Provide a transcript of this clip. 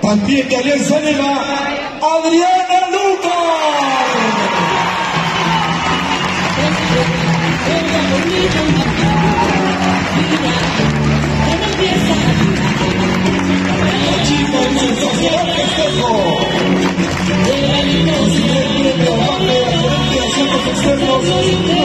También de Alianza Lima, Adriana Luca. Chico y sensacional festejo. Recibe el premio Bande, gerente de asuntos externos.